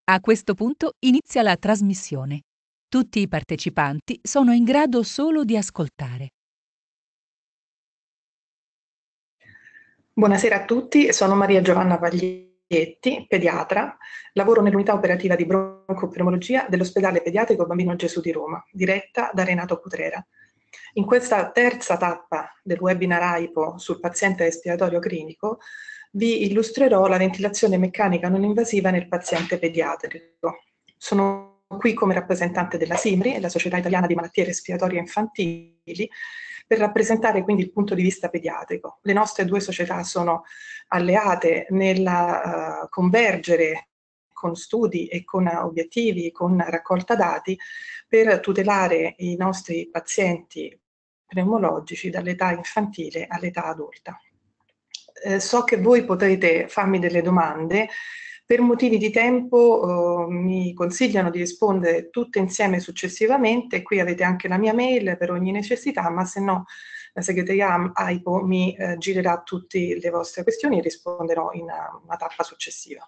A questo punto inizia la trasmissione. Tutti i partecipanti sono in grado solo di ascoltare. Buonasera a tutti, sono Maria Giovanna Paglietti, pediatra, lavoro nell'unità operativa di broncopneumologia dell'ospedale pediatrico Bambino Gesù di Roma, diretta da Renato Cutrera. In questa terza tappa del webinar AIPO sul paziente respiratorio clinico vi illustrerò la ventilazione meccanica non invasiva nel paziente pediatrico. Sono qui come rappresentante della SIMRI, la Società Italiana di Malattie Respiratorie Infantili, per rappresentare quindi il punto di vista pediatrico. Le nostre due società sono alleate nel convergere con studi e con obiettivi, con raccolta dati, per tutelare i nostri pazienti pneumologici dall'età infantile all'età adulta. So che voi potrete farmi delle domande. Per motivi di tempo mi consigliano di rispondere tutte insieme successivamente. Qui avete anche la mia mail per ogni necessità, ma se no la segreteria AIPO mi girerà tutte le vostre questioni e risponderò in una tappa successiva.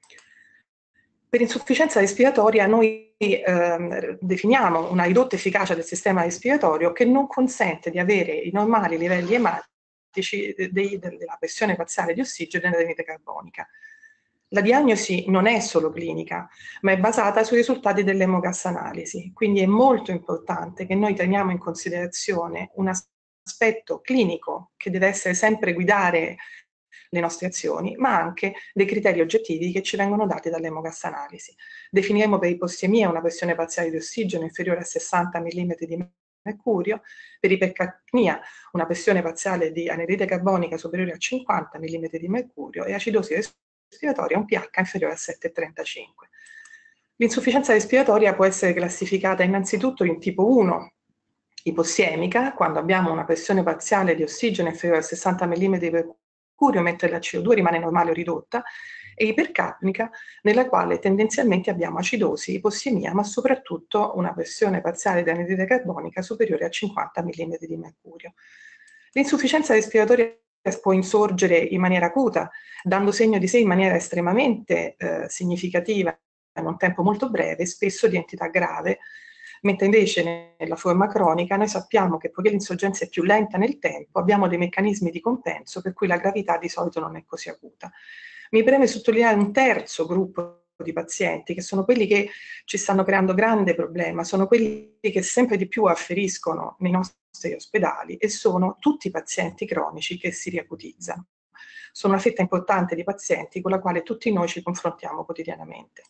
Per insufficienza respiratoria noi definiamo una ridotta efficacia del sistema respiratorio che non consente di avere i normali livelli ematici della pressione parziale di ossigeno e dell'anidride carbonica. La diagnosi non è solo clinica, ma è basata sui risultati dell'emogas analisi, quindi è molto importante che noi teniamo in considerazione un aspetto clinico che deve essere sempre guidare le nostre azioni, ma anche dei criteri oggettivi che ci vengono dati dall'emogas analisi. Definiremo per ipostemia una pressione parziale di ossigeno inferiore a 60 mm di mercurio, per ipercapnia una pressione parziale di anidride carbonica superiore a 50 mm di mercurio e acidosi respiratoria un pH inferiore a 7,35. L'insufficienza respiratoria può essere classificata innanzitutto in tipo 1, ipossemica, quando abbiamo una pressione parziale di ossigeno inferiore a 60 mm di mercurio, mentre la CO2 rimane normale o ridotta, e ipercapnica, nella quale tendenzialmente abbiamo acidosi, ipossemia, ma soprattutto una pressione parziale di anidride carbonica superiore a 50 mm di mercurio. L'insufficienza respiratoria può insorgere in maniera acuta, dando segno di sé in maniera estremamente significativa in un tempo molto breve, spesso di entità grave, mentre invece nella forma cronica noi sappiamo che poiché l'insorgenza è più lenta nel tempo, abbiamo dei meccanismi di compenso per cui la gravità di solito non è così acuta. Mi preme sottolineare un terzo gruppo di pazienti, che sono quelli che ci stanno creando grande problema, sono quelli che sempre di più afferiscono nei nostri ospedali e sono tutti i pazienti cronici che si riacutizzano. Sono una fetta importante di pazienti con la quale tutti noi ci confrontiamo quotidianamente.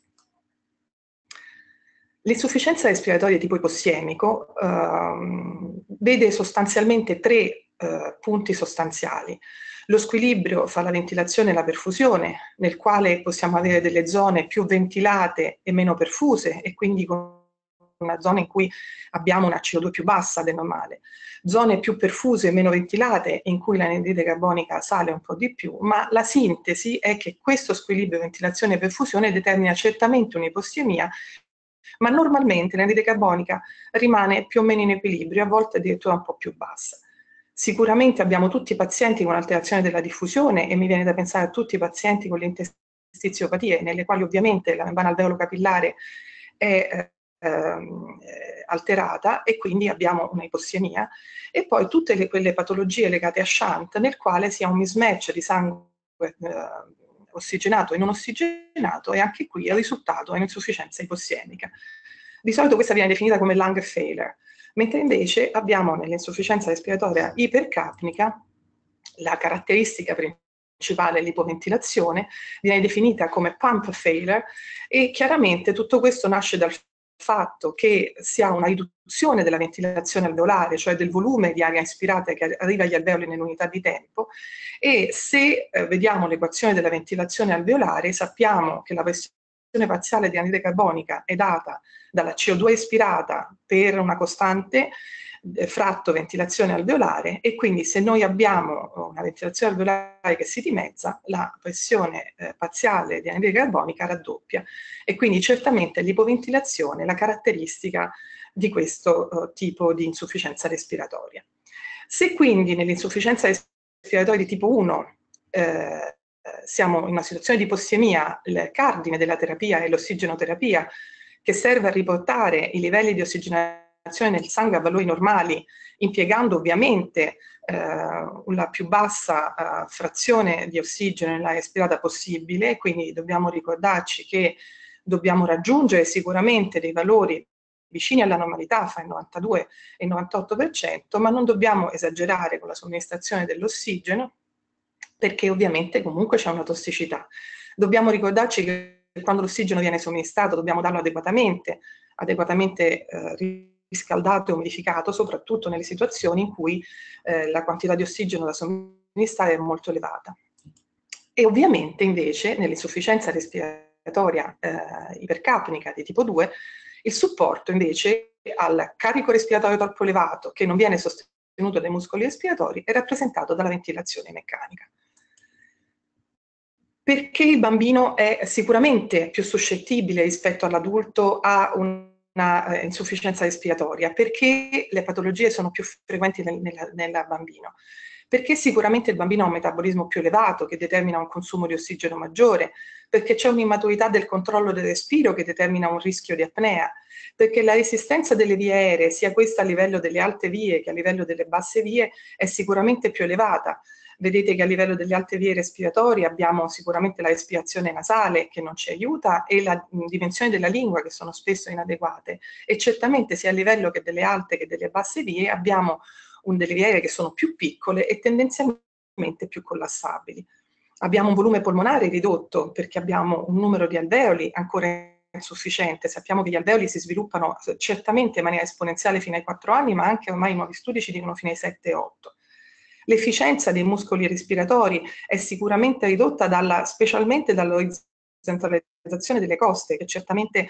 L'insufficienza respiratoria tipo ipossemico vede sostanzialmente tre punti sostanziali. Lo squilibrio fra la ventilazione e la perfusione, nel quale possiamo avere delle zone più ventilate e meno perfuse, e quindi con una zona in cui abbiamo una CO2 più bassa del normale, zone più perfuse e meno ventilate in cui l'anidride carbonica sale un po' di più, ma la sintesi è che questo squilibrio ventilazione e perfusione determina certamente un'ipostemia, ma normalmente l'anidride carbonica rimane più o meno in equilibrio, a volte addirittura un po' più bassa. Sicuramente abbiamo tutti i pazienti con alterazione della diffusione e mi viene da pensare a tutti i pazienti con l'interstiziopatie, nelle quali ovviamente la membrana alveolo-capillare è alterata e quindi abbiamo un'ipostemia, e poi tutte quelle patologie legate a shunt nel quale si ha un mismatch di sangue ossigenato e non ossigenato, e anche qui il risultato è un'insufficienza ipossemica. Di solito questa viene definita come lung failure, mentre invece abbiamo nell'insufficienza respiratoria ipercapnica la caratteristica principale, l'ipoventilazione, viene definita come pump failure, e chiaramente tutto questo nasce dal fatto che si ha una riduzione della ventilazione alveolare, cioè del volume di aria ispirata che arriva agli alveoli nell'unità di tempo, e se vediamo l'equazione della ventilazione alveolare sappiamo che la pressione parziale di anidride carbonica è data dalla CO2 espirata per una costante fratto ventilazione alveolare, e quindi se noi abbiamo una ventilazione alveolare che si dimezza, la pressione parziale di anidride carbonica raddoppia, e quindi certamente l'ipoventilazione è la caratteristica di questo tipo di insufficienza respiratoria. Se quindi nell'insufficienza respiratoria di tipo 1 siamo in una situazione di possemia, il cardine della terapia è l'ossigenoterapia, che serve a riportare i livelli di ossigenazione nel sangue a valori normali, impiegando ovviamente la più bassa frazione di ossigeno nell'aria respirata possibile, quindi dobbiamo ricordarci che dobbiamo raggiungere sicuramente dei valori vicini alla normalità, fra il 92 e il 98%, ma non dobbiamo esagerare con la somministrazione dell'ossigeno, perché ovviamente comunque c'è una tossicità. Dobbiamo ricordarci che quando l'ossigeno viene somministrato dobbiamo darlo adeguatamente riscaldato e umidificato, soprattutto nelle situazioni in cui la quantità di ossigeno da somministrare è molto elevata. E ovviamente invece nell'insufficienza respiratoria ipercapnica di tipo 2, il supporto invece al carico respiratorio troppo elevato, che non viene sostenuto dai muscoli respiratori, è rappresentato dalla ventilazione meccanica. Perché il bambino è sicuramente più suscettibile rispetto all'adulto a una insufficienza respiratoria? Perché le patologie sono più frequenti nel bambino? Perché sicuramente il bambino ha un metabolismo più elevato che determina un consumo di ossigeno maggiore, perché c'è un'immaturità del controllo del respiro che determina un rischio di apnea, perché la resistenza delle vie aeree, sia questa a livello delle alte vie che a livello delle basse vie, è sicuramente più elevata. Vedete che a livello delle alte vie respiratorie abbiamo sicuramente la respirazione nasale che non ci aiuta e la dimensione della lingua che sono spesso inadeguate, e certamente sia a livello che delle alte che delle basse vie abbiamo delle vie aeree che sono più piccole e tendenzialmente più collassabili. Abbiamo un volume polmonare ridotto perché abbiamo un numero di alveoli ancora insufficiente. Sappiamo che gli alveoli si sviluppano certamente in maniera esponenziale fino ai 4 anni, ma anche ormai i nuovi studi ci dicono fino ai 7-8. L'efficienza dei muscoli è sicuramente ridotta specialmente dall'orizzontalizzazione delle coste, che certamente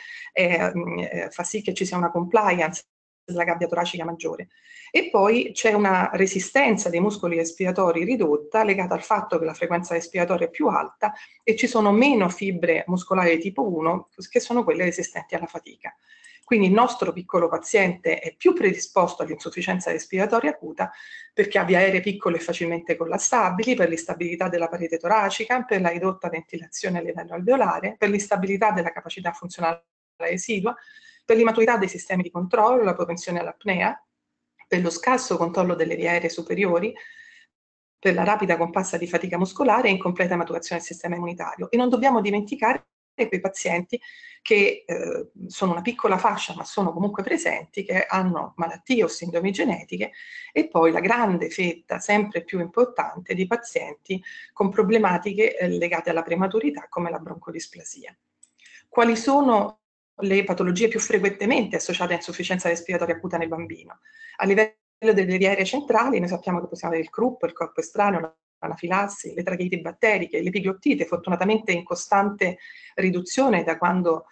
fa sì che ci sia una compliance della gabbia toracica maggiore. E poi c'è una resistenza dei muscoli respiratori ridotta, legata al fatto che la frequenza respiratoria è più alta e ci sono meno fibre muscolari di tipo 1, che sono quelle resistenti alla fatica. Quindi il nostro piccolo paziente è più predisposto all'insufficienza respiratoria acuta perché ha vie aeree piccole e facilmente collassabili, per l'instabilità della parete toracica, per la ridotta ventilazione a livello alveolare, per l'instabilità della capacità funzionale residua, per l'immaturità dei sistemi di controllo, la propensione all'apnea, per lo scarso controllo delle vie aeree superiori, per la rapida comparsa di fatica muscolare e incompleta maturazione del sistema immunitario. E non dobbiamo dimenticare quei pazienti che sono una piccola fascia, ma sono comunque presenti, che hanno malattie o sindromi genetiche, e poi la grande fetta, sempre più importante, di pazienti con problematiche legate alla prematurità, come la broncodisplasia. Quali sono le patologie più frequentemente associate a insufficienza respiratoria acuta nel bambino? A livello delle vie aeree centrali, noi sappiamo che possiamo avere il croup, il corpo estraneo, l'anafilassi, le tracheiti batteriche, l'epiglottite, fortunatamente in costante riduzione da quando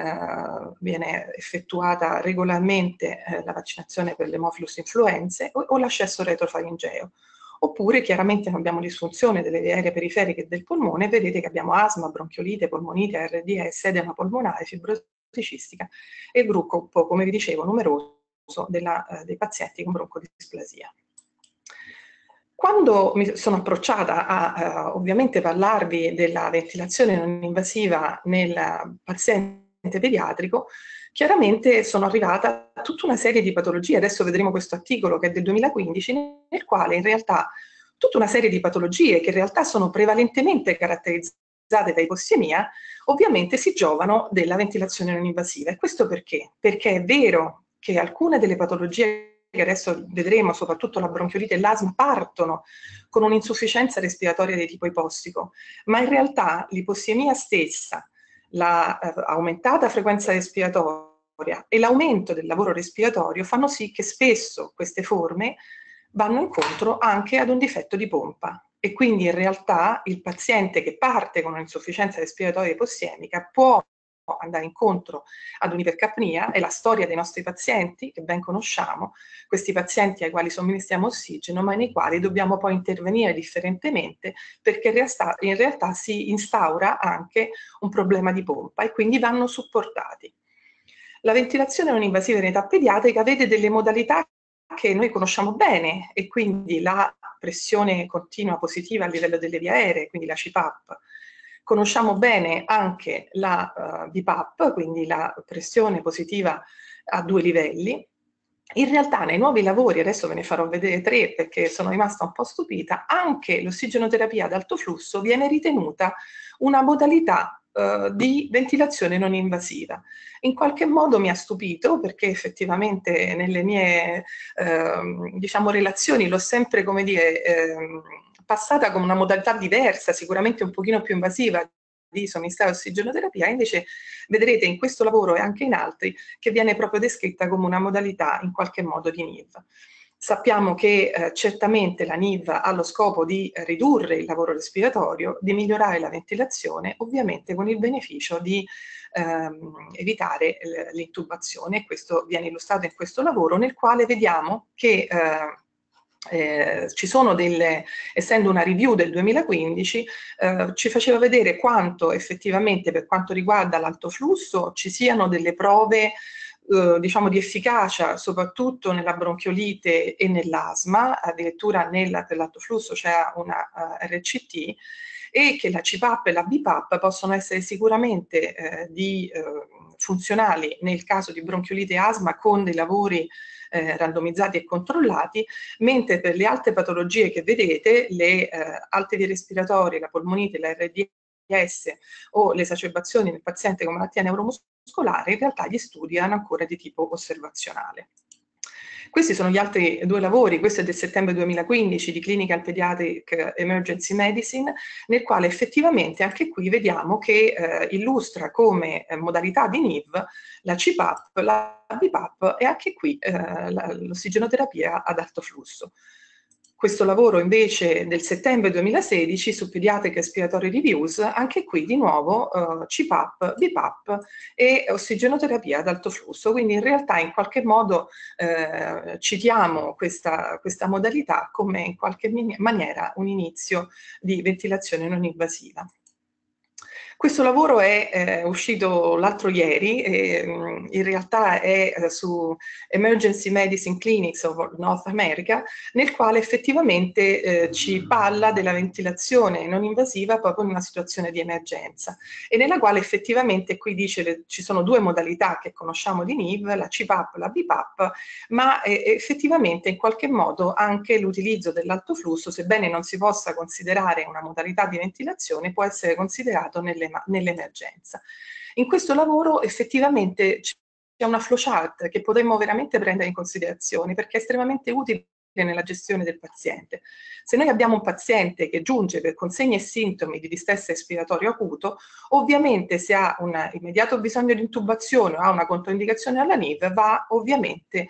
viene effettuata regolarmente la vaccinazione per l'Haemophilus influenzae o l'accesso retrofaringeo. Oppure chiaramente non abbiamo disfunzione delle vie aeree periferiche del polmone, vedete che abbiamo asma, bronchiolite, polmonite, RDS, edema polmonare, fibrosi cistica e il gruppo, come vi dicevo, numeroso dei pazienti con broncodisplasia. Quando mi sono approcciata a ovviamente parlarvi della ventilazione non invasiva nel paziente pediatrico, chiaramente sono arrivata a tutta una serie di patologie. Adesso vedremo questo articolo che è del 2015, nel quale in realtà tutta una serie di patologie che in realtà sono prevalentemente caratterizzate da ipossemia, ovviamente si giovano della ventilazione non invasiva. E questo perché? Perché è vero che alcune delle patologie che adesso vedremo, soprattutto la bronchiolite e l'asma, partono con un'insufficienza respiratoria di tipo ipossico, ma in realtà l'ipossemia stessa, la aumentata frequenza respiratoria e l'aumento del lavoro respiratorio fanno sì che spesso queste forme vanno incontro anche ad un difetto di pompa, e quindi in realtà il paziente che parte con un'insufficienza respiratoria ipossemica può andare incontro ad un'ipercapnia. È la storia dei nostri pazienti che ben conosciamo, questi pazienti ai quali somministriamo ossigeno, ma nei quali dobbiamo poi intervenire differentemente, perché in realtà si instaura anche un problema di pompa e quindi vanno supportati. La ventilazione non invasiva in età pediatrica vede delle modalità che noi conosciamo bene, e quindi la pressione continua positiva a livello delle vie aeree, quindi la CPAP. Conosciamo bene anche la BPAP, quindi la pressione positiva a 2 livelli. In realtà nei nuovi lavori, adesso ve ne farò vedere 3 perché sono rimasta un po' stupita, anche l'ossigenoterapia ad alto flusso viene ritenuta una modalità di ventilazione non invasiva. In qualche modo mi ha stupito perché effettivamente nelle mie diciamo, relazioni l'ho sempre, come dire, passata come una modalità diversa, sicuramente un pochino più invasiva di somministrare ossigenoterapia, invece vedrete in questo lavoro e anche in altri che viene proprio descritta come una modalità in qualche modo di NIV. Sappiamo che certamente la NIV ha lo scopo di ridurre il lavoro respiratorio, di migliorare la ventilazione, ovviamente con il beneficio di evitare l'intubazione. Questo viene illustrato in questo lavoro, nel quale vediamo che ci sono delle, essendo una review del 2015, ci faceva vedere quanto effettivamente per quanto riguarda l'alto flusso ci siano delle prove diciamo di efficacia soprattutto nella bronchiolite e nell'asma, addirittura per l'alto flusso c'è una RCT, e che la CPAP e la BPAP possono essere sicuramente funzionali nel caso di bronchiolite e asma con dei lavori randomizzati e controllati, mentre per le altre patologie che vedete, le alte vie respiratorie, la polmonite, la RDS o le esacerbazioni nel paziente con malattia neuromuscolare, in realtà gli studi erano ancora di tipo osservazionale. Questi sono gli altri 2 lavori, questo è del settembre 2015 di Clinical Pediatric Emergency Medicine, nel quale effettivamente anche qui vediamo che illustra come modalità di NIV la CPAP, la BPAP e anche qui l'ossigenoterapia ad alto flusso. Questo lavoro invece del settembre 2016 su Pediatric Respiratory Reviews, anche qui di nuovo CPAP, BPAP e ossigenoterapia ad alto flusso, quindi in realtà in qualche modo citiamo questa modalità come in qualche maniera un inizio di ventilazione non invasiva. Questo lavoro è uscito l'altro ieri e in realtà è su Emergency Medicine Clinics of North America, nel quale effettivamente ci parla della ventilazione non invasiva proprio in una situazione di emergenza e nella quale effettivamente qui dice ci sono 2 modalità che conosciamo di NIV, la CPAP e la BPAP, ma effettivamente in qualche modo anche l'utilizzo dell'alto flusso, sebbene non si possa considerare una modalità di ventilazione, può essere considerato nell'emergenza. In questo lavoro effettivamente c'è una flowchart che potremmo veramente prendere in considerazione perché è estremamente utile nella gestione del paziente. Se noi abbiamo un paziente che giunge con segni e sintomi di distress respiratorio acuto, ovviamente se ha un immediato bisogno di intubazione o ha una controindicazione alla NIV, va ovviamente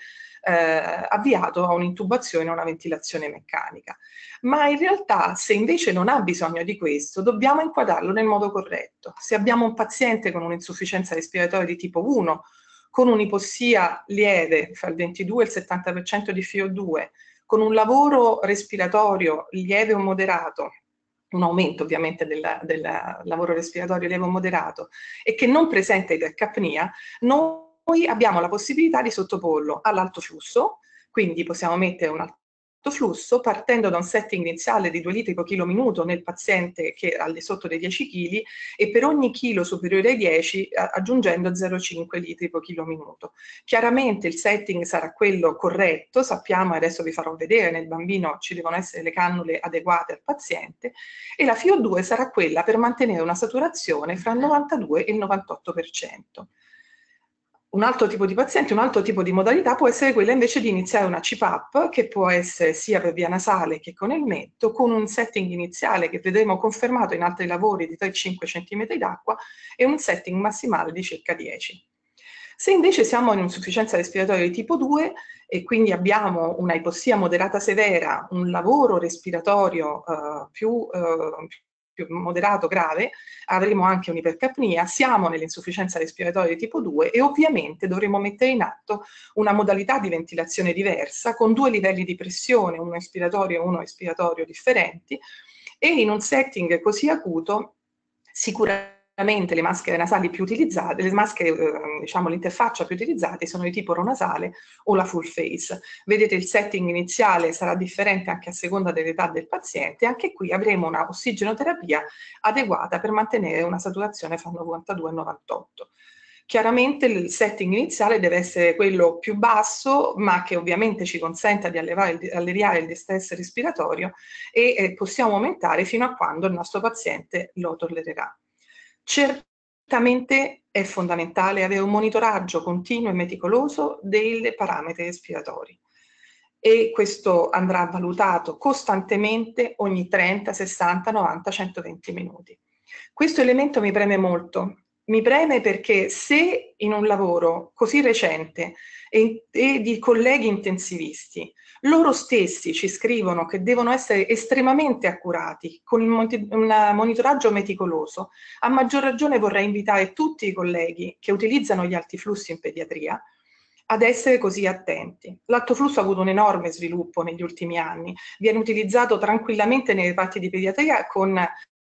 avviato a un'intubazione o una ventilazione meccanica. Ma in realtà se invece non ha bisogno di questo, dobbiamo inquadrarlo nel modo corretto. Se abbiamo un paziente con un'insufficienza respiratoria di tipo 1, con un'ipossia lieve, fra il 22 e il 70% di FiO2, con un lavoro respiratorio lieve o moderato, un aumento ovviamente del lavoro respiratorio lieve o moderato, e che non presenta ipercapnia, noi abbiamo la possibilità di sottoporlo all'alto flusso, quindi possiamo mettere un alto flusso partendo da un setting iniziale di 2 litri per chilo minuto nel paziente che è al di sotto dei 10 kg e per ogni chilo superiore ai 10 aggiungendo 0,5 litri per chilo minuto. Chiaramente il setting sarà quello corretto, sappiamo, e adesso vi farò vedere, nel bambino ci devono essere le cannule adeguate al paziente, e la FiO2 sarà quella per mantenere una saturazione fra il 92 e il 98%. Un altro tipo di paziente, un altro tipo di modalità può essere quella invece di iniziare una CPAP, che può essere sia per via nasale che con elmetto, con un setting iniziale che vedremo confermato in altri lavori di 3-5 cm d'acqua e un setting massimale di circa 10. Se invece siamo in insufficienza respiratoria di tipo 2 e quindi abbiamo una ipossia moderata severa, un lavoro respiratorio più moderato grave, avremo anche un'ipercapnia, siamo nell'insufficienza respiratoria di tipo 2 e ovviamente dovremo mettere in atto una modalità di ventilazione diversa con 2 livelli di pressione, uno inspiratorio e uno espiratorio differenti, e in un setting così acuto sicuramente le maschere nasali più utilizzate, le maschere, diciamo l'interfaccia più utilizzate sono di tipo ronasale o la full face. Vedete il setting iniziale sarà differente anche a seconda dell'età del paziente, anche qui avremo una ossigenoterapia adeguata per mantenere una saturazione fra 92 e 98. Chiaramente il setting iniziale deve essere quello più basso, ma che ovviamente ci consenta di alleviare il distress respiratorio e possiamo aumentare fino a quando il nostro paziente lo tollererà. Certamente è fondamentale avere un monitoraggio continuo e meticoloso dei parametri respiratori e questo andrà valutato costantemente ogni 30, 60, 90, 120 minuti. Questo elemento mi preme molto. Mi preme perché se in un lavoro così recente e di colleghi intensivisti loro stessi ci scrivono che devono essere estremamente accurati con un monitoraggio meticoloso, a maggior ragione vorrei invitare tutti i colleghi che utilizzano gli alti flussi in pediatria ad essere così attenti. L'alto flusso ha avuto un enorme sviluppo negli ultimi anni, viene utilizzato tranquillamente nei reparti di pediatria con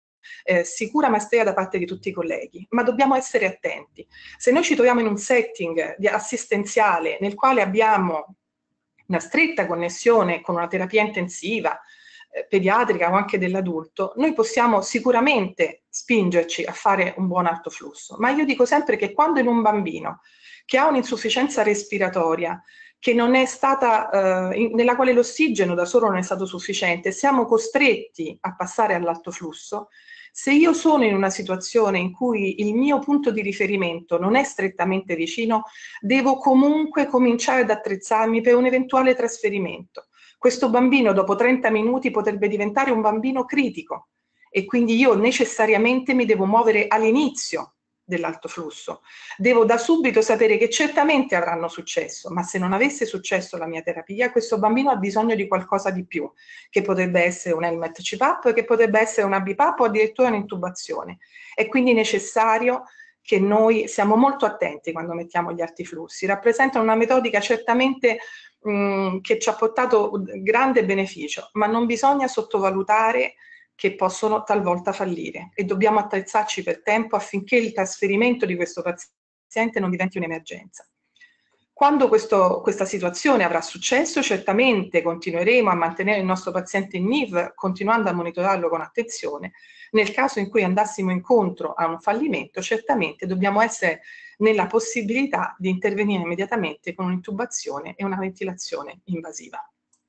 sicura maestria da parte di tutti i colleghi, ma dobbiamo essere attenti. Se noi ci troviamo in un setting assistenziale nel quale abbiamo una stretta connessione con una terapia intensiva, pediatrica o anche dell'adulto, noi possiamo sicuramente spingerci a fare un buon alto flusso, ma io dico sempre che quando in un bambino che ha un'insufficienza respiratoria, che non è stata, nella quale l'ossigeno da solo non è stato sufficiente, siamo costretti a passare all'alto flusso, se io sono in una situazione in cui il mio punto di riferimento non è strettamente vicino, devo comunque cominciare ad attrezzarmi per un eventuale trasferimento. Questo bambino dopo 30 minuti potrebbe diventare un bambino critico e quindi io necessariamente mi devo muovere all'inizio dell'alto flusso. Devo da subito sapere che certamente avranno successo, ma se non avesse successo la mia terapia, questo bambino ha bisogno di qualcosa di più, che potrebbe essere un helmet CPAP, che potrebbe essere una BiPAP o addirittura un'intubazione. È quindi necessario che noi siamo molto attenti quando mettiamo gli alti flussi. Rappresentano una metodica certamente che ci ha portato grande beneficio, ma non bisogna sottovalutare che possono talvolta fallire e dobbiamo attrezzarci per tempo affinché il trasferimento di questo paziente non diventi un'emergenza. Quando questa situazione avrà successo, certamente continueremo a mantenere il nostro paziente in NIV, continuando a monitorarlo con attenzione. Nel caso in cui andassimo incontro a un fallimento, certamente dobbiamo essere nella possibilità di intervenire immediatamente con un'intubazione e una ventilazione invasiva.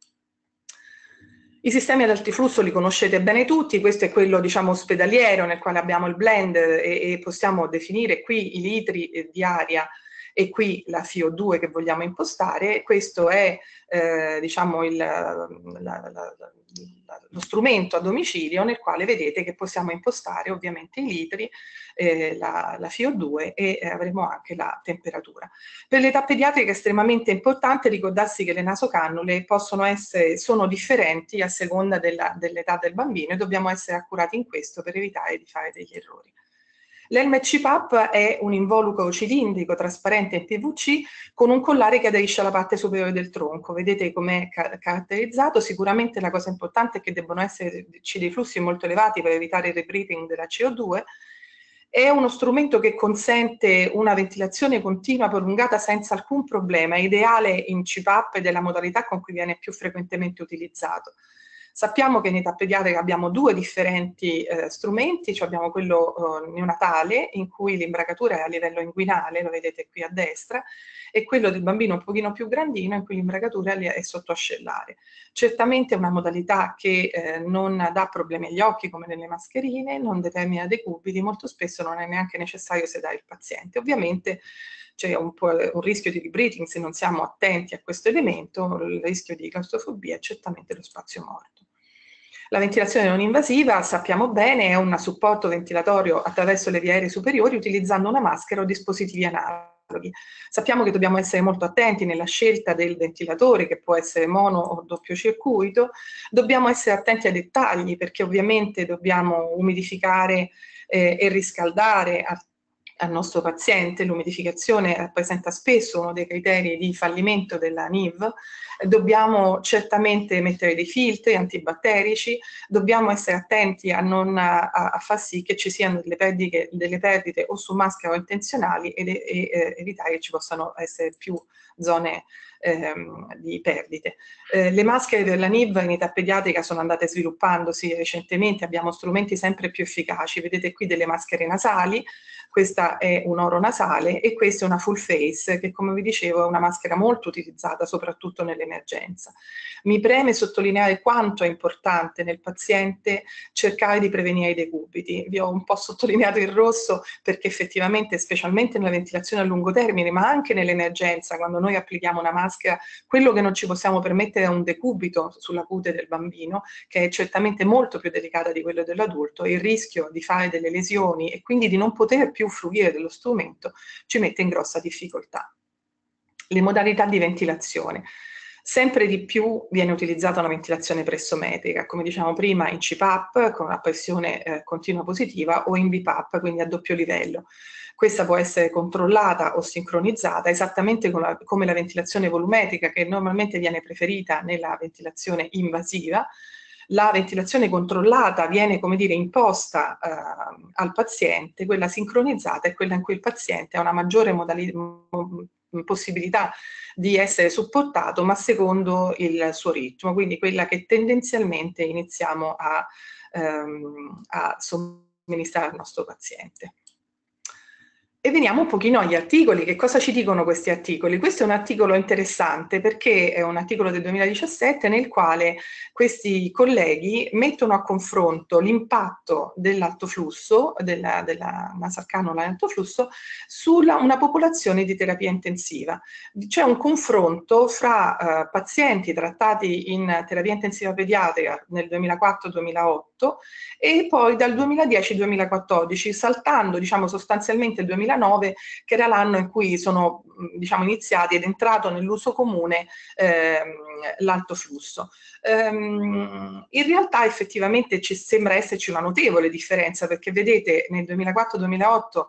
I sistemi ad altiflusso li conoscete bene tutti, questo è quello diciamo ospedaliero nel quale abbiamo il blend e possiamo definire qui i litri di aria e qui la FiO2 che vogliamo impostare. Questo è diciamo lo strumento a domicilio nel quale vedete che possiamo impostare ovviamente i litri, la FiO2 e avremo anche la temperatura. Per l'età pediatrica è estremamente importante ricordarsi che le nasocannule sono differenti a seconda dell'età del bambino e dobbiamo essere accurati in questo per evitare di fare degli errori. L'helmet CPAP è un involucro cilindrico trasparente in PVC con un collare che aderisce alla parte superiore del tronco. Vedete com'è caratterizzato? Sicuramente la cosa importante è che debbono esserci dei flussi molto elevati per evitare il rebreathing della CO2. È uno strumento che consente una ventilazione continua prolungata senza alcun problema, è ideale in CPAP ed è la modalità con cui viene più frequentemente utilizzato. Sappiamo che in età pediatrica abbiamo due differenti strumenti, cioè abbiamo quello neonatale in cui l'imbragatura è a livello inguinale, lo vedete qui a destra, e quello del bambino un pochino più grandino in cui l'imbragatura è sottoascellare. Certamente è una modalità che non dà problemi agli occhi come nelle mascherine, non determina decubiti, molto spesso non è neanche necessario sedare il paziente. Ovviamente c'è un rischio di rebreathing se non siamo attenti a questo elemento, il rischio di claustrofobia è certamente lo spazio morto. La ventilazione non invasiva, sappiamo bene, è un supporto ventilatorio attraverso le vie aeree superiori utilizzando una maschera o dispositivi analoghi. Sappiamo che dobbiamo essere molto attenti nella scelta del ventilatore, che può essere mono o doppio circuito, dobbiamo essere attenti ai dettagli perché ovviamente dobbiamo umidificare e riscaldare al nostro paziente, l'umidificazione rappresenta spesso uno dei criteri di fallimento della NIV, dobbiamo certamente mettere dei filtri antibatterici, dobbiamo essere attenti a non far sì che ci siano delle perdite o su maschera o intenzionali e evitare che ci possano essere più zone di perdite. Le maschere della NIV in età pediatrica sono andate sviluppandosi recentemente, abbiamo strumenti sempre più efficaci, vedete qui delle maschere nasali, questa è un oro nasale e questa è una full face che, come vi dicevo, è una maschera molto utilizzata soprattutto nell'emergenza. Mi preme sottolineare quanto è importante nel paziente cercare di prevenire i decubiti. Vi ho un po' sottolineato il rosso perché effettivamente, specialmente nella ventilazione a lungo termine, ma anche nell'emergenza, quando noi applichiamo una maschera, quello che non ci possiamo permettere è un decubito sulla cute del bambino, che è certamente molto più delicata di quello dell'adulto, e il rischio di fare delle lesioni e quindi di non poter più fruire dello strumento ci mette in grossa difficoltà. Le modalità di ventilazione. Sempre di più viene utilizzata una ventilazione pressometrica, come diciamo prima in CPAP con una pressione continua positiva o in BPAP, quindi a doppio livello. Questa può essere controllata o sincronizzata esattamente come la ventilazione volumetrica, che normalmente viene preferita nella ventilazione invasiva. La ventilazione controllata viene, come dire, imposta al paziente, quella sincronizzata è quella in cui il paziente ha una maggiore possibilità di essere supportato, ma secondo il suo ritmo, quindi quella che tendenzialmente iniziamo a somministrare al nostro paziente. E veniamo un pochino agli articoli. Che cosa ci dicono questi articoli? Questo è un articolo interessante perché è un articolo del 2017 nel quale questi colleghi mettono a confronto l'impatto dell'alto flusso, della nasal cannula in alto flusso, su una popolazione di terapia intensiva. C'è un confronto fra pazienti trattati in terapia intensiva pediatrica nel 2004-2008 e poi dal 2010-2014, saltando diciamo sostanzialmente il 2009, che era l'anno in cui sono diciamo iniziati ed entrato nell'uso comune l'alto flusso. In realtà effettivamente ci sembra esserci una notevole differenza, perché vedete nel 2004-2008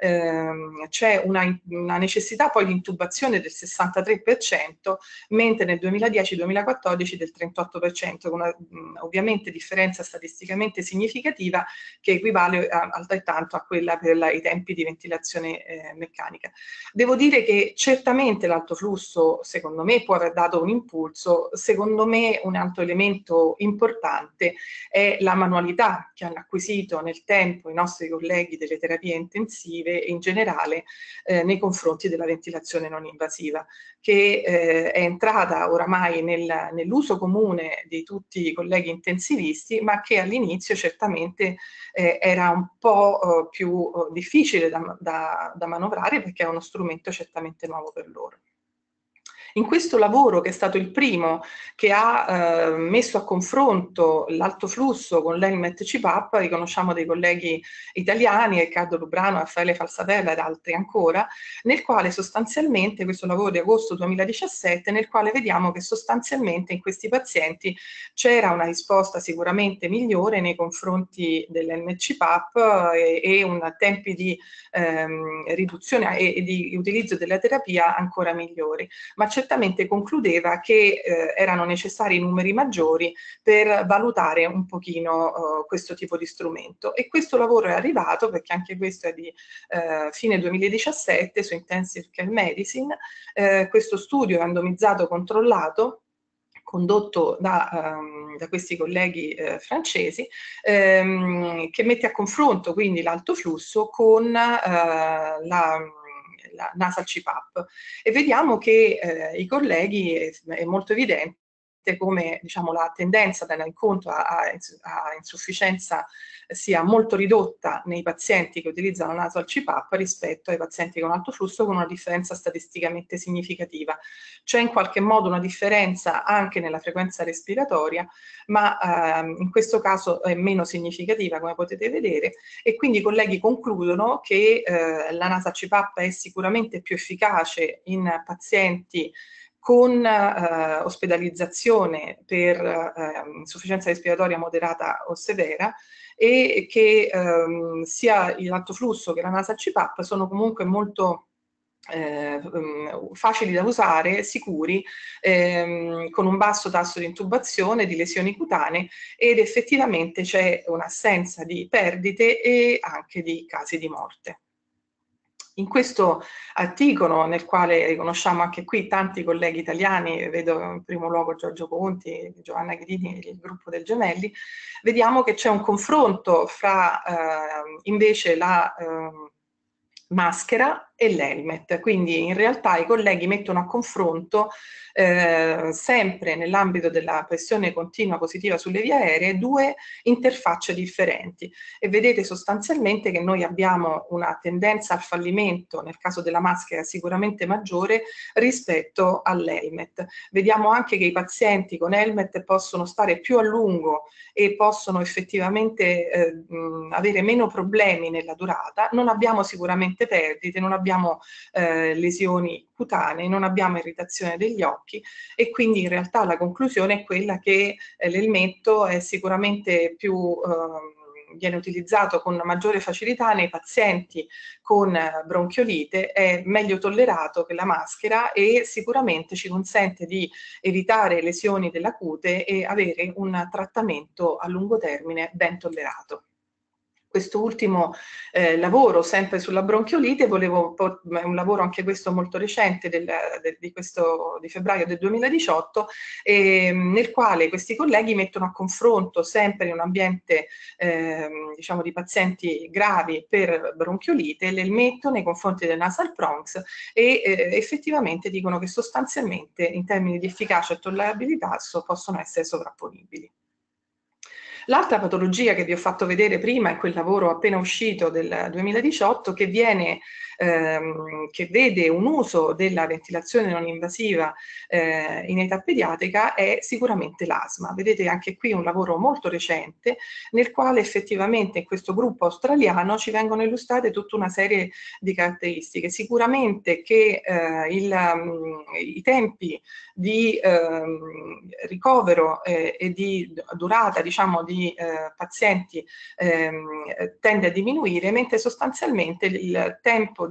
c'è una necessità poi di intubazione del 63%, mentre nel 2010-2014 del 38%, con una ovviamente differenza statisticamente significativa che equivale altrettanto a quella per i tempi di ventilazione meccanica. Devo dire che certamente l'alto flusso, secondo me, può aver dato un impulso. Secondo me un altro elemento importante è la manualità che hanno acquisito nel tempo i nostri colleghi delle terapie intensive e in generale nei confronti della ventilazione non invasiva, che è entrata oramai nell'uso comune di tutti i colleghi intensivisti, ma che all'inizio certamente era un po' più difficile da manovrare, perché è uno strumento certamente nuovo per loro. In questo lavoro, che è stato il primo che ha messo a confronto l'alto flusso con l'Helmet CPAP, riconosciamo dei colleghi italiani, Riccardo Lubrano, Raffaele Falsatella ed altri ancora, nel quale sostanzialmente, questo lavoro di agosto 2017, nel quale vediamo che sostanzialmente in questi pazienti c'era una risposta sicuramente migliore nei confronti dell'Helmet CPAP e un tempi di riduzione e di utilizzo della terapia ancora migliori, ma certamente concludeva che erano necessari numeri maggiori per valutare un pochino questo tipo di strumento. E questo lavoro è arrivato, perché anche questo è di fine 2017 su Intensive Care Medicine, questo studio randomizzato controllato condotto da questi colleghi francesi, che mette a confronto quindi l'alto flusso con la nasal CPAP, e vediamo che i colleghi è molto evidente come diciamo, la tendenza dall'incontro a insufficienza sia molto ridotta nei pazienti che utilizzano nasal CPAP rispetto ai pazienti con alto flusso, con una differenza statisticamente significativa. C'è in qualche modo una differenza anche nella frequenza respiratoria, ma in questo caso è meno significativa, come potete vedere, e quindi i colleghi concludono che la nasal CPAP è sicuramente più efficace in pazienti con ospedalizzazione per insufficienza respiratoria moderata o severa, e che sia l'alto flusso che la nasal CPAP sono comunque molto facili da usare, sicuri, con un basso tasso di intubazione, di lesioni cutanee, ed effettivamente c'è un'assenza di perdite e anche di casi di morte. In questo articolo, nel quale riconosciamo anche qui tanti colleghi italiani, vedo in primo luogo Giorgio Conti, Giovanna Gridini, il gruppo del Gemelli, vediamo che c'è un confronto fra invece la maschera e l'helmet. Quindi in realtà i colleghi mettono a confronto, sempre nell'ambito della pressione continua positiva sulle vie aeree, due interfacce differenti, e vedete sostanzialmente che noi abbiamo una tendenza al fallimento nel caso della maschera sicuramente maggiore rispetto all'helmet. Vediamo anche che i pazienti con helmet possono stare più a lungo e possono effettivamente avere meno problemi nella durata. Non abbiamo sicuramente perdite, non abbiamo lesioni cutanee, non abbiamo irritazione degli occhi, e quindi in realtà la conclusione è quella che l'elmetto è sicuramente più viene utilizzato con maggiore facilità nei pazienti con bronchiolite, è meglio tollerato che la maschera e sicuramente ci consente di evitare lesioni della cute e avere un trattamento a lungo termine ben tollerato. Questo ultimo lavoro, sempre sulla bronchiolite, è un lavoro anche questo molto recente, di febbraio del 2018, nel quale questi colleghi mettono a confronto, sempre in un ambiente diciamo di pazienti gravi per bronchiolite, l'elmetto nei confronti del nasal prongs, e effettivamente dicono che sostanzialmente in termini di efficacia e tollerabilità possono essere sovrapponibili. L'altra patologia che vi ho fatto vedere prima è quel lavoro appena uscito del 2018 che vede un uso della ventilazione non invasiva in età pediatrica, è sicuramente l'asma. Vedete anche qui un lavoro molto recente nel quale effettivamente in questo gruppo australiano ci vengono illustrate tutta una serie di caratteristiche. Sicuramente che i tempi di ricovero e di durata, diciamo, di pazienti tende a diminuire, mentre sostanzialmente il tempo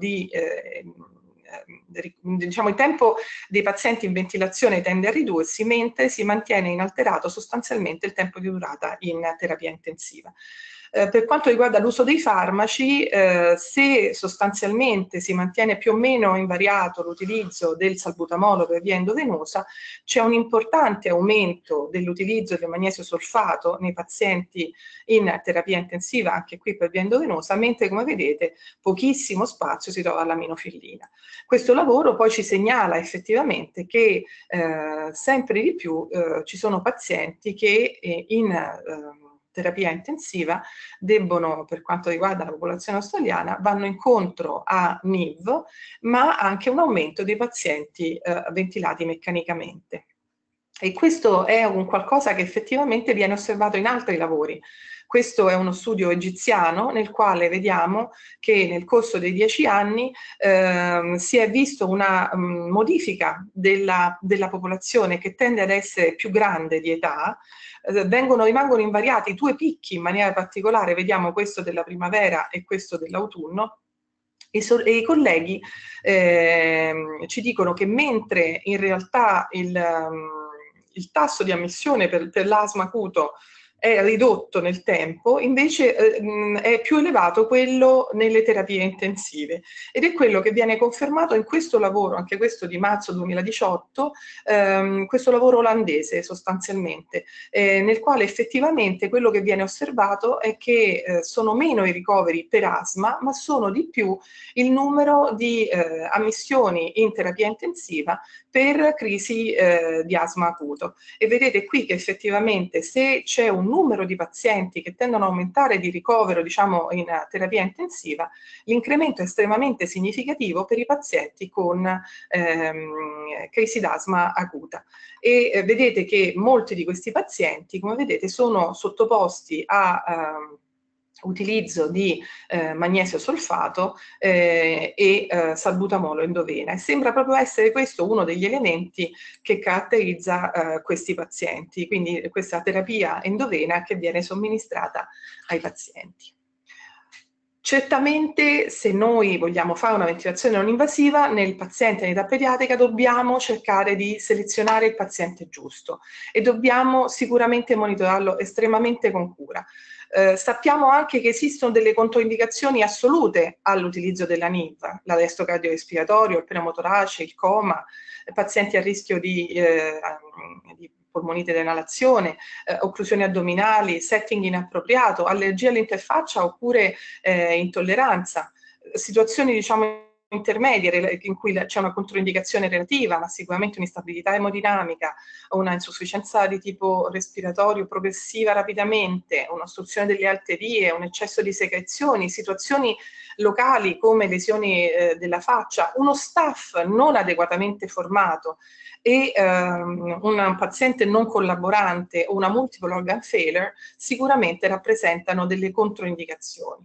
diciamo il tempo dei pazienti in ventilazione tende a ridursi, mentre si mantiene inalterato sostanzialmente il tempo di durata in terapia intensiva. Per quanto riguarda l'uso dei farmaci, se sostanzialmente si mantiene più o meno invariato l'utilizzo del salbutamolo per via endovenosa, c'è un importante aumento dell'utilizzo del magnesio solfato nei pazienti in terapia intensiva, anche qui per via endovenosa, mentre come vedete pochissimo spazio si trova all'aminofillina. Questo lavoro poi ci segnala effettivamente che sempre di più ci sono pazienti che in terapia intensiva debbono, per quanto riguarda la popolazione australiana, vanno incontro a NIV, ma anche un aumento dei pazienti ventilati meccanicamente. E questo è un qualcosa che effettivamente viene osservato in altri lavori. Questo è uno studio egiziano nel quale vediamo che nel corso dei 10 anni si è visto una modifica della popolazione che tende ad essere più grande di età. Rimangono invariati due picchi in maniera particolare, vediamo questo della primavera e questo dell'autunno, e i colleghi ci dicono che mentre in realtà il tasso di ammissione per l'asma acuto è ridotto nel tempo, invece è più elevato quello nelle terapie intensive, ed è quello che viene confermato in questo lavoro, anche questo di marzo 2018, questo lavoro olandese sostanzialmente, nel quale effettivamente quello che viene osservato è che sono meno i ricoveri per asma, ma sono di più il numero di ammissioni in terapia intensiva per crisi di asma acuto. E vedete qui che effettivamente se c'è un numero di pazienti che tendono a aumentare di ricovero, diciamo, in terapia intensiva, l'incremento è estremamente significativo per i pazienti con crisi d'asma acuta. E vedete che molti di questi pazienti, come vedete, sono sottoposti a utilizzo di magnesio solfato e salbutamolo endovena, e sembra proprio essere questo uno degli elementi che caratterizza questi pazienti, quindi questa terapia endovena che viene somministrata ai pazienti. Certamente, se noi vogliamo fare una ventilazione non invasiva, nel paziente in età pediatrica dobbiamo cercare di selezionare il paziente giusto e dobbiamo sicuramente monitorarlo estremamente con cura. Sappiamo anche che esistono delle controindicazioni assolute all'utilizzo della NIV, l'arresto cardiorespiratorio, il pneumotorace, il coma, pazienti a rischio di polmonite d'inalazione, occlusioni addominali, setting inappropriato, allergia all'interfaccia oppure intolleranza, situazioni diciamo intermedie in cui c'è una controindicazione relativa, ma sicuramente un'instabilità emodinamica o una insufficienza di tipo respiratorio progressiva rapidamente, un'ostruzione delle alte vie, un eccesso di secrezioni, situazioni locali come lesioni della faccia, uno staff non adeguatamente formato e un paziente non collaborante o una multiple organ failure sicuramente rappresentano delle controindicazioni.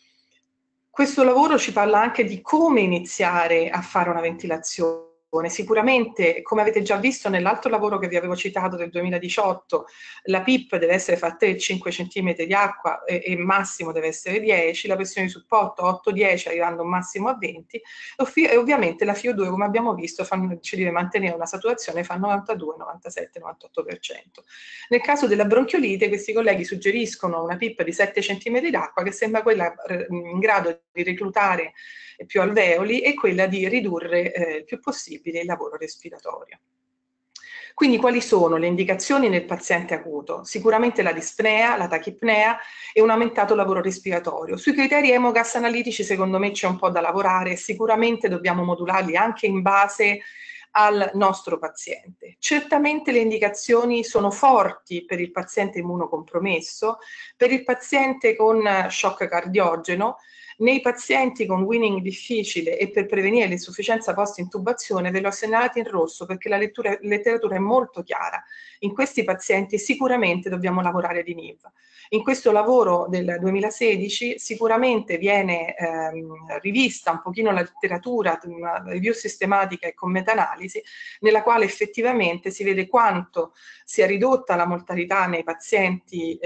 Questo lavoro ci parla anche di come iniziare a fare una ventilazione. Sicuramente, come avete già visto nell'altro lavoro che vi avevo citato del 2018, la PIP deve essere fra 3 e 5 cm di acqua e massimo deve essere 10, la pressione di supporto 8-10 arrivando a un massimo a 20 e ovviamente la FiO2, come abbiamo visto, ci deve mantenere una saturazione fra 92, 97, 98%. Nel caso della bronchiolite questi colleghi suggeriscono una PIP di 7 cm d'acqua che sembra quella in grado di reclutare più alveoli e quella di ridurre il più possibile il lavoro respiratorio. Quindi quali sono le indicazioni nel paziente acuto? Sicuramente la dispnea, la tachipnea e un aumentato lavoro respiratorio. Sui criteri emogas analitici secondo me c'è un po' da lavorare e sicuramente dobbiamo modularli anche in base al nostro paziente. Certamente le indicazioni sono forti per il paziente immunocompromesso, per il paziente con shock cardiogeno, nei pazienti con weaning difficile e per prevenire l'insufficienza post-intubazione ve l'ho segnalato in rosso perché la letteratura è molto chiara. In questi pazienti sicuramente dobbiamo lavorare di NIV. In questo lavoro del 2016 sicuramente viene rivista un pochino la letteratura, una review sistematica e con meta-analisi, nella quale effettivamente si vede quanto sia ridotta la mortalità nei pazienti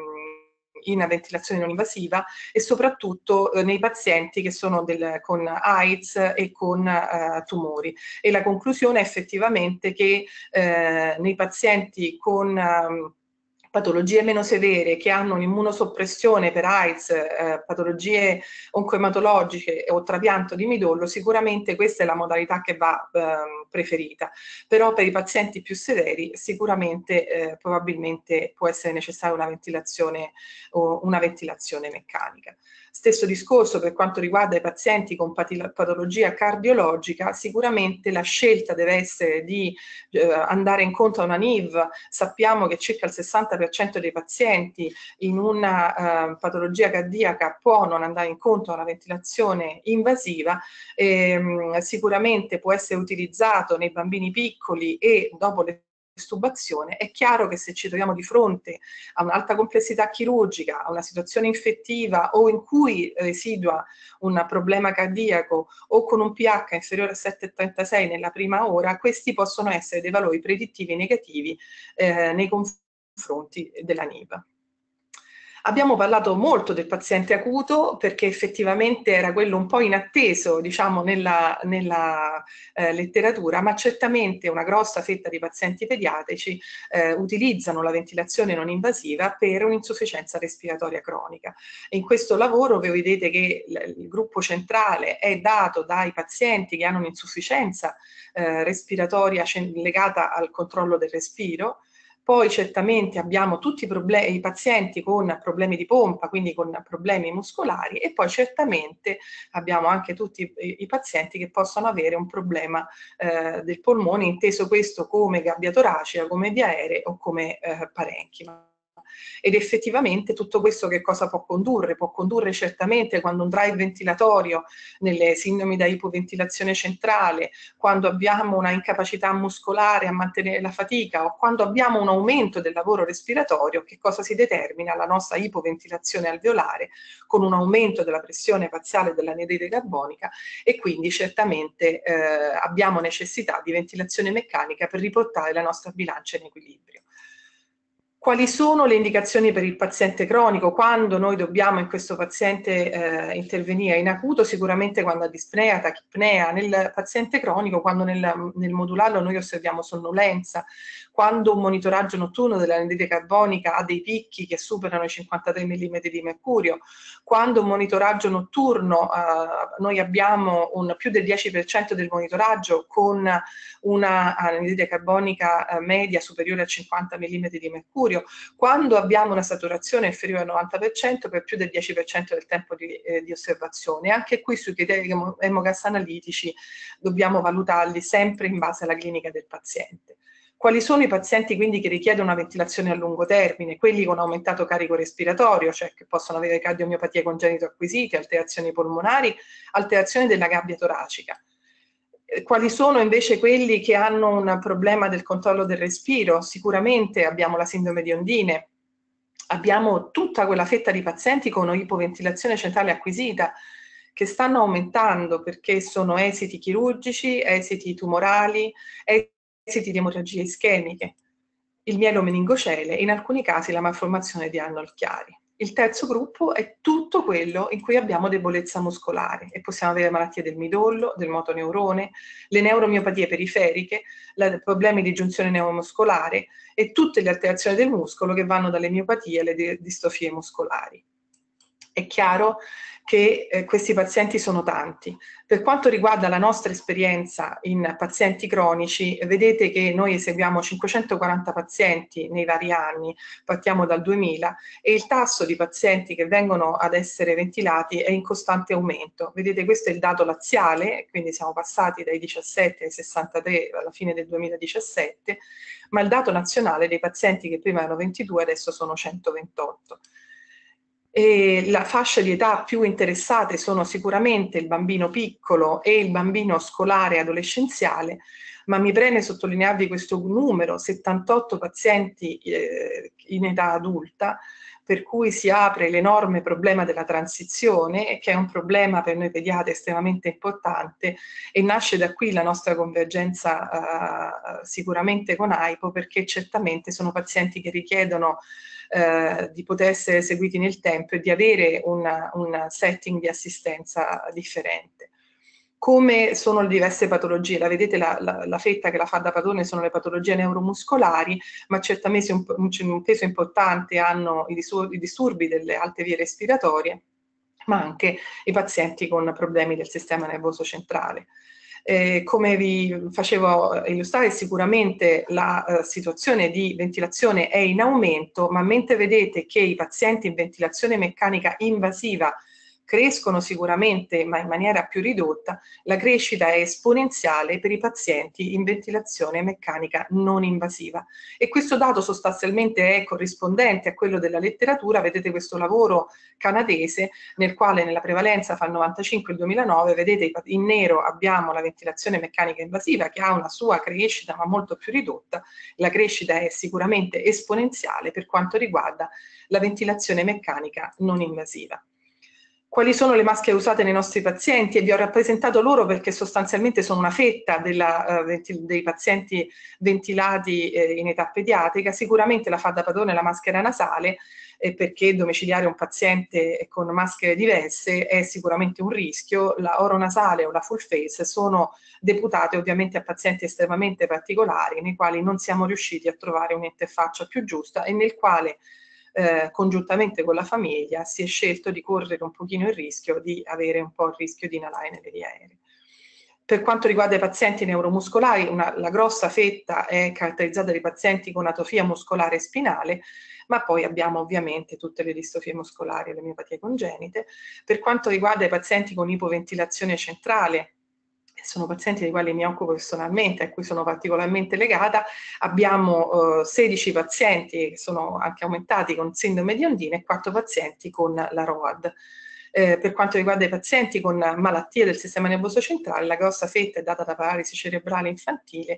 in ventilazione non invasiva e soprattutto nei pazienti che sono con AIDS e con tumori. E la conclusione è effettivamente che nei pazienti con patologie meno severe che hanno un'immunosoppressione per AIDS, patologie oncoematologiche o trapianto di midollo, sicuramente questa è la modalità che va preferita. Però per i pazienti più severi sicuramente probabilmente può essere necessaria una ventilazione meccanica. Stesso discorso per quanto riguarda i pazienti con patologia cardiologica, sicuramente la scelta deve essere di andare incontro a una NIV. Sappiamo che circa il 60% dei pazienti in una patologia cardiaca può non andare incontro a una ventilazione invasiva, sicuramente può essere utilizzato nei bambini piccoli e dopo le tubazione. È chiaro che se ci troviamo di fronte a un'alta complessità chirurgica, a una situazione infettiva o in cui residua un problema cardiaco o con un pH inferiore a 7,36 nella prima ora, questi possono essere dei valori predittivi negativi nei confronti della NIV. Abbiamo parlato molto del paziente acuto perché effettivamente era quello un po' inatteso, diciamo, nella letteratura, ma certamente una grossa fetta di pazienti pediatrici utilizzano la ventilazione non invasiva per un'insufficienza respiratoria cronica. E in questo lavoro voi vedete che il gruppo centrale è dato dai pazienti che hanno un'insufficienza respiratoria legata al controllo del respiro. Poi certamente abbiamo tutti i pazienti con problemi di pompa, quindi con problemi muscolari, e poi certamente abbiamo anche tutti i pazienti che possono avere un problema del polmone, inteso questo come gabbia toracica, come via aerea o come parenchima. Ed effettivamente tutto questo che cosa può condurre? Può condurre certamente, quando un drive ventilatorio nelle sindromi da ipoventilazione centrale, quando abbiamo una incapacità muscolare a mantenere la fatica o quando abbiamo un aumento del lavoro respiratorio, che cosa si determina? La nostra ipoventilazione alveolare, con un aumento della pressione parziale dell'anidride carbonica, e quindi certamente abbiamo necessità di ventilazione meccanica per riportare la nostra bilancia in equilibrio. Quali sono le indicazioni per il paziente cronico? Quando noi dobbiamo in questo paziente intervenire? In acuto sicuramente quando ha dispnea, tachipnea. Nel paziente cronico, quando nel modularlo noi osserviamo sonnolenza, quando un monitoraggio notturno dell'anidride carbonica ha dei picchi che superano i 53 mm di mercurio, quando un monitoraggio notturno noi abbiamo più del 10% del monitoraggio con una anidride carbonica media superiore a 50 mm di mercurio, quando abbiamo una saturazione inferiore al 90% per più del 10% del tempo di osservazione. Anche qui sui criteri emogas analitici dobbiamo valutarli sempre in base alla clinica del paziente. Quali sono i pazienti quindi che richiedono una ventilazione a lungo termine? Quelli con aumentato carico respiratorio, cioè che possono avere cardiomiopatie congenite acquisite, alterazioni polmonari, alterazioni della gabbia toracica. Quali sono invece quelli che hanno un problema del controllo del respiro? Sicuramente abbiamo la sindrome di Ondine, abbiamo tutta quella fetta di pazienti con ipoventilazione centrale acquisita che stanno aumentando perché sono esiti chirurgici, esiti tumorali, esiti di emorragie ischemiche, il mielomeningocele e in alcuni casi la malformazione di Arnold Chiari. Il terzo gruppo è tutto quello in cui abbiamo debolezza muscolare e possiamo avere malattie del midollo, del motoneurone, le neuromiopatie periferiche, problemi di giunzione neuromuscolare e tutte le alterazioni del muscolo che vanno dalle miopatie alle distrofie muscolari. È chiaro che questi pazienti sono tanti. Per quanto riguarda la nostra esperienza in pazienti cronici, vedete che noi eseguiamo 540 pazienti nei vari anni, partiamo dal 2000, e il tasso di pazienti che vengono ad essere ventilati è in costante aumento. Vedete, questo è il dato laziale, quindi siamo passati dai 17 ai 63 alla fine del 2017, ma il dato nazionale dei pazienti che prima erano 22 adesso sono 128. E la fascia di età più interessate sono sicuramente il bambino piccolo e il bambino scolare adolescenziale, ma mi preme sottolinearvi questo numero: 78 pazienti in età adulta, per cui si apre l'enorme problema della transizione, che è un problema per noi pediatri estremamente importante, e nasce da qui la nostra convergenza sicuramente con AIPO, perché certamente sono pazienti che richiedono di poter essere seguiti nel tempo e di avere un setting di assistenza differente. Come sono le diverse patologie? La vedete, la fetta che la fa da padrone sono le patologie neuromuscolari, ma certamente un peso importante hanno i disturbi delle alte vie respiratorie, ma anche i pazienti con problemi del sistema nervoso centrale. Come vi facevo illustrare, sicuramente la situazione di ventilazione è in aumento, ma mentre vedete che i pazienti in ventilazione meccanica invasiva crescono sicuramente, ma in maniera più ridotta, la crescita è esponenziale per i pazienti in ventilazione meccanica non invasiva. E questo dato sostanzialmente è corrispondente a quello della letteratura. Vedete questo lavoro canadese nel quale nella prevalenza fa il 95 e il 2009, vedete in nero abbiamo la ventilazione meccanica invasiva che ha una sua crescita ma molto più ridotta. La crescita è sicuramente esponenziale per quanto riguarda la ventilazione meccanica non invasiva. Quali sono le maschere usate nei nostri pazienti? E vi ho rappresentato loro perché sostanzialmente sono una fetta dei pazienti ventilati in età pediatrica. Sicuramente la fa da padrone la maschera nasale, perché domiciliare un paziente con maschere diverse è sicuramente un rischio. La oronasale o la full face sono deputate ovviamente a pazienti estremamente particolari, nei quali non siamo riusciti a trovare un'interfaccia più giusta e nel quale congiuntamente con la famiglia si è scelto di correre un pochino il rischio di avere un po' il rischio di inalare nelle vie aeree. Per quanto riguarda i pazienti neuromuscolari, la grossa fetta è caratterizzata da pazienti con atrofia muscolare spinale, ma poi abbiamo ovviamente tutte le distrofie muscolari e le miopatie congenite. Per quanto riguarda i pazienti con ipoventilazione centrale, sono pazienti dei quali mi occupo personalmente, a cui sono particolarmente legata. Abbiamo 16 pazienti che sono anche aumentati con sindrome di Ondine e 4 pazienti con la ROAD. Per quanto riguarda i pazienti con malattie del sistema nervoso centrale, la grossa fetta è data da paralisi cerebrale infantile,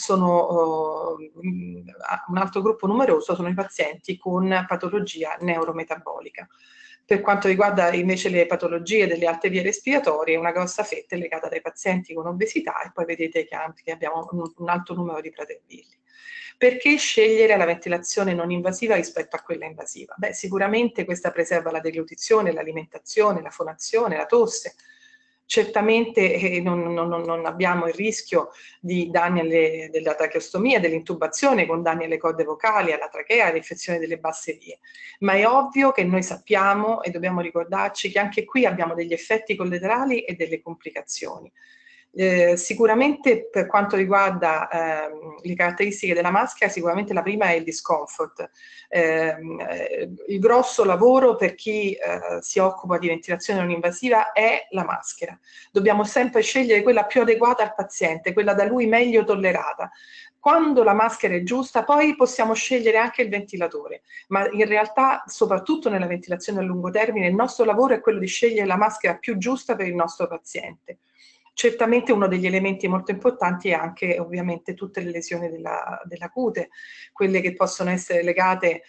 un altro gruppo numeroso sono i pazienti con patologia neurometabolica. Per quanto riguarda invece le patologie delle alte vie respiratorie, una grossa fetta è legata dai pazienti con obesità e poi vedete che abbiamo un alto numero di pradervilli. Perché scegliere la ventilazione non invasiva rispetto a quella invasiva? Beh, sicuramente questa preserva la deglutizione, l'alimentazione, la fonazione, la tosse. Certamente non abbiamo il rischio di danni della tracheostomia, dell'intubazione con danni alle corde vocali, alla trachea, all'infezione delle basse vie. Ma è ovvio che noi sappiamo e dobbiamo ricordarci che anche qui abbiamo degli effetti collaterali e delle complicazioni. Sicuramente per quanto riguarda le caratteristiche della maschera, sicuramente la prima è il discomfort. Il grosso lavoro per chi si occupa di ventilazione non invasiva è la maschera. Dobbiamo sempre scegliere quella più adeguata al paziente, quella da lui meglio tollerata. Quando la maschera è giusta, poi possiamo scegliere anche il ventilatore, ma in realtà, soprattutto nella ventilazione a lungo termine, il nostro lavoro è quello di scegliere la maschera più giusta per il nostro paziente. Certamente uno degli elementi molto importanti è anche ovviamente tutte le lesioni della cute, quelle che possono essere legate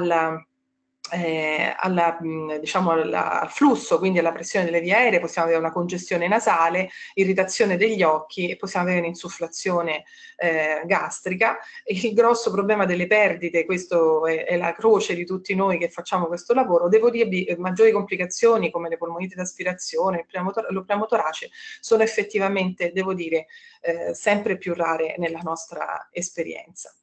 diciamo al flusso, quindi alla pressione delle vie aeree, possiamo avere una congestione nasale, irritazione degli occhi e possiamo avere un'insufflazione gastrica. Il grosso problema delle perdite, questo è la croce di tutti noi che facciamo questo lavoro, devo dirvi, maggiori complicazioni come le polmoniti d'aspirazione, lo pneumotorace, sono effettivamente, devo dire, sempre più rare nella nostra esperienza.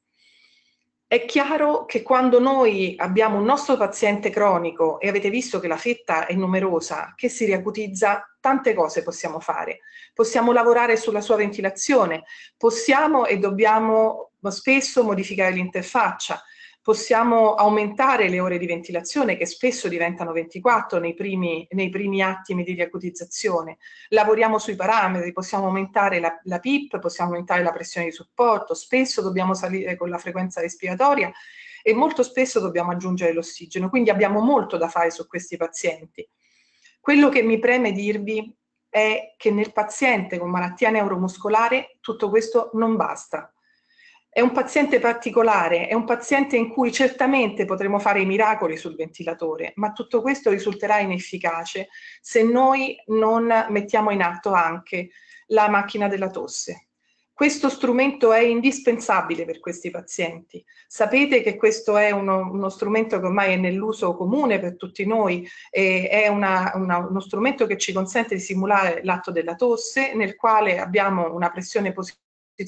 È chiaro che quando noi abbiamo un nostro paziente cronico, e avete visto che la fetta è numerosa, che si riacutizza, tante cose possiamo fare. Possiamo lavorare sulla sua ventilazione, possiamo e dobbiamo spesso modificare l'interfaccia, possiamo aumentare le ore di ventilazione che spesso diventano 24 nei primi attimi di riacutizzazione. Lavoriamo sui parametri, possiamo aumentare la PIP, possiamo aumentare la pressione di supporto, spesso dobbiamo salire con la frequenza respiratoria e molto spesso dobbiamo aggiungere l'ossigeno, quindi abbiamo molto da fare su questi pazienti. Quello che mi preme dirvi è che nel paziente con malattia neuromuscolare tutto questo non basta. È un paziente particolare, è un paziente in cui certamente potremo fare i miracoli sul ventilatore, ma tutto questo risulterà inefficace se noi non mettiamo in atto anche la macchina della tosse. Questo strumento è indispensabile per questi pazienti. Sapete che questo è uno strumento che ormai è nell'uso comune per tutti noi, è uno strumento che ci consente di simulare l'atto della tosse, nel quale abbiamo una pressione positiva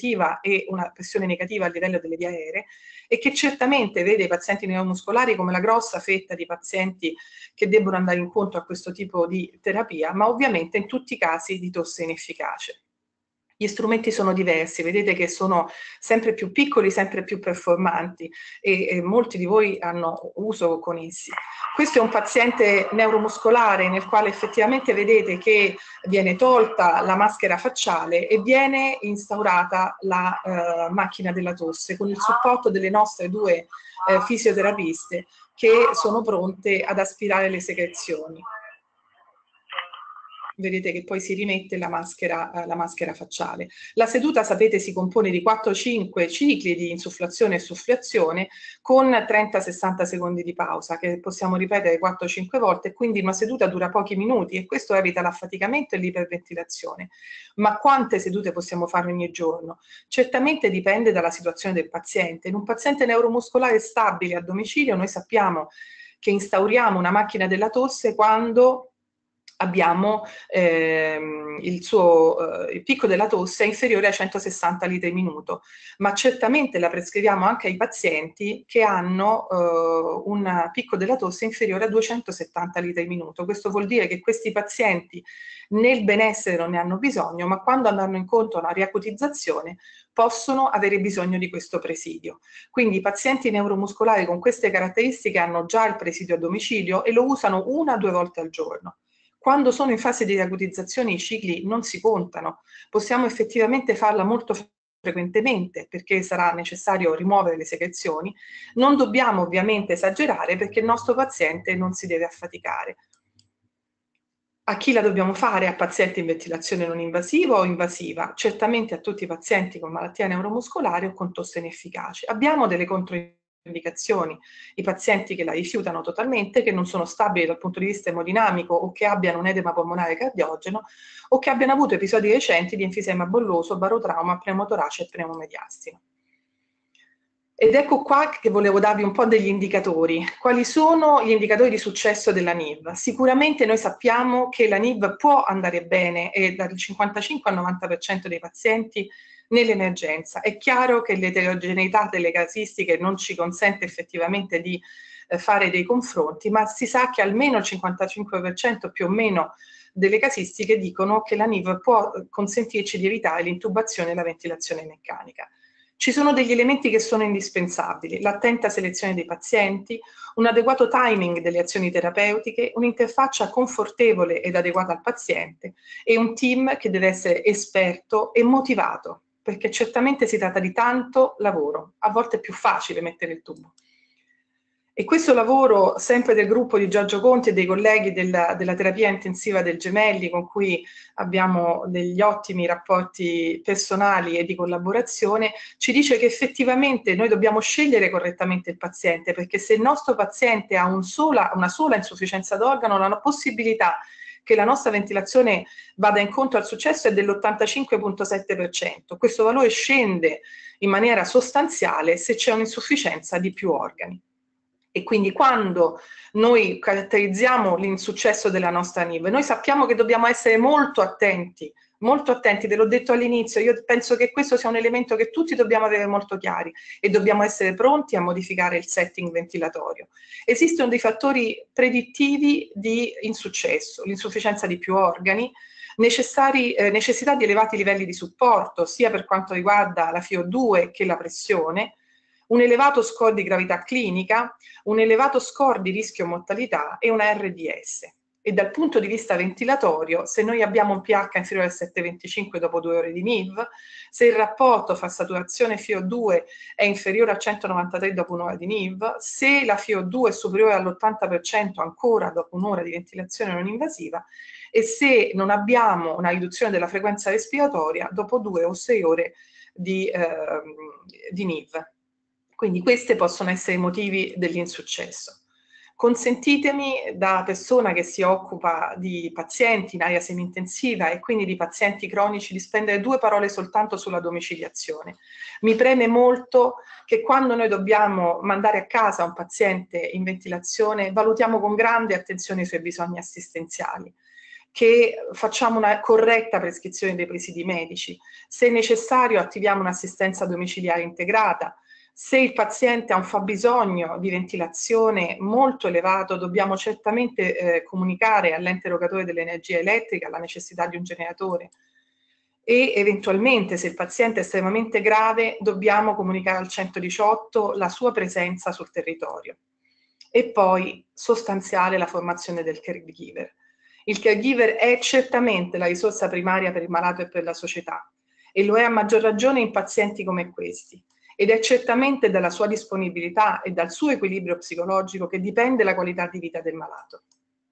e una pressione negativa a livello delle vie aeree e che certamente vede i pazienti neuromuscolari come la grossa fetta di pazienti che debbono andare incontro a questo tipo di terapia, ma ovviamente in tutti i casi di tosse inefficace. Gli strumenti sono diversi, vedete che sono sempre più piccoli, sempre più performanti e molti di voi hanno uso con essi. Questo è un paziente neuromuscolare nel quale effettivamente vedete che viene tolta la maschera facciale e viene instaurata la macchina della tosse con il supporto delle nostre due fisioterapiste che sono pronte ad aspirare le secrezioni. Vedete che poi si rimette la maschera facciale. La seduta, sapete, si compone di 4-5 cicli di insufflazione e sufflazione con 30-60 secondi di pausa, che possiamo ripetere 4-5 volte, e quindi una seduta dura pochi minuti e questo evita l'affaticamento e l'iperventilazione. Ma quante sedute possiamo fare ogni giorno? Certamente dipende dalla situazione del paziente. In un paziente neuromuscolare stabile a domicilio noi sappiamo che instauriamo una macchina della tosse quando abbiamo il picco della tosse è inferiore a 160 litri minuto, ma certamente la prescriviamo anche ai pazienti che hanno un picco della tosse inferiore a 270 litri minuto. Questo vuol dire che questi pazienti nel benessere non ne hanno bisogno, ma quando andranno incontro a una riacutizzazione possono avere bisogno di questo presidio. Quindi i pazienti neuromuscolari con queste caratteristiche hanno già il presidio a domicilio e lo usano 1 o 2 volte al giorno. Quando sono in fase di acutizzazione i cicli non si contano, possiamo effettivamente farla molto frequentemente perché sarà necessario rimuovere le secrezioni, non dobbiamo ovviamente esagerare perché il nostro paziente non si deve affaticare. A chi la dobbiamo fare? A pazienti in ventilazione non invasiva o invasiva? Certamente a tutti i pazienti con malattia neuromuscolare o con tosse inefficaci. Abbiamo delle controindicazioni, i pazienti che la rifiutano totalmente, che non sono stabili dal punto di vista emodinamico o che abbiano un edema polmonare cardiogeno o che abbiano avuto episodi recenti di enfisema bolloso, barotrauma, pneumotorace e pneumomediastino. Ed ecco qua che volevo darvi un po' degli indicatori. Quali sono gli indicatori di successo della NIV? Sicuramente noi sappiamo che la NIV può andare bene e dal 55 al 90% dei pazienti nell'emergenza. È chiaro che l'eterogeneità delle casistiche non ci consente effettivamente di fare dei confronti, ma si sa che almeno il 55% più o meno delle casistiche dicono che la NIV può consentirci di evitare l'intubazione e la ventilazione meccanica. Ci sono degli elementi che sono indispensabili: l'attenta selezione dei pazienti, un adeguato timing delle azioni terapeutiche, un'interfaccia confortevole ed adeguata al paziente e un team che deve essere esperto e motivato, perché certamente si tratta di tanto lavoro, a volte è più facile mettere il tubo. E questo lavoro, sempre del gruppo di Giorgio Conti e dei colleghi della terapia intensiva del Gemelli, con cui abbiamo degli ottimi rapporti personali e di collaborazione, ci dice che effettivamente noi dobbiamo scegliere correttamente il paziente, perché se il nostro paziente ha una sola insufficienza d'organo, la possibilità che la nostra ventilazione vada incontro al successo è dell'85,7%. Questo valore scende in maniera sostanziale se c'è un'insufficienza di più organi. E quindi quando noi caratterizziamo l'insuccesso della nostra NIV, noi sappiamo che dobbiamo essere molto attenti, ve l'ho detto all'inizio, io penso che questo sia un elemento che tutti dobbiamo avere molto chiari e dobbiamo essere pronti a modificare il setting ventilatorio. Esistono dei fattori predittivi di insuccesso: l'insufficienza di più organi, necessità di elevati livelli di supporto, sia per quanto riguarda la FiO2 che la pressione, un elevato score di gravità clinica, un elevato score di rischio mortalità e una RDS. E dal punto di vista ventilatorio, se noi abbiamo un pH inferiore a 7,25 dopo 2 ore di NIV, se il rapporto fra saturazione FiO2 è inferiore a 193 dopo un'ora di NIV, se la FiO2 è superiore all'80% ancora dopo un'ora di ventilazione non invasiva, e se non abbiamo una riduzione della frequenza respiratoria dopo 2 o 6 ore di NIV. Quindi questi possono essere i motivi dell'insuccesso. Consentitemi, da persona che si occupa di pazienti in area semi-intensiva e quindi di pazienti cronici, di spendere 2 parole soltanto sulla domiciliazione. Mi preme molto che quando noi dobbiamo mandare a casa un paziente in ventilazione, valutiamo con grande attenzione i suoi bisogni assistenziali, che facciamo una corretta prescrizione dei presidi medici, se necessario attiviamo un'assistenza domiciliare integrata. Se il paziente ha un fabbisogno di ventilazione molto elevato, dobbiamo certamente comunicare all'ente erogatore dell'energia elettrica la necessità di un generatore e eventualmente, se il paziente è estremamente grave, dobbiamo comunicare al 118 la sua presenza sul territorio. E poi sostanziale la formazione del caregiver. Il caregiver è certamente la risorsa primaria per il malato e per la società, e lo è a maggior ragione in pazienti come questi. Ed è certamente dalla sua disponibilità e dal suo equilibrio psicologico che dipende la qualità di vita del malato.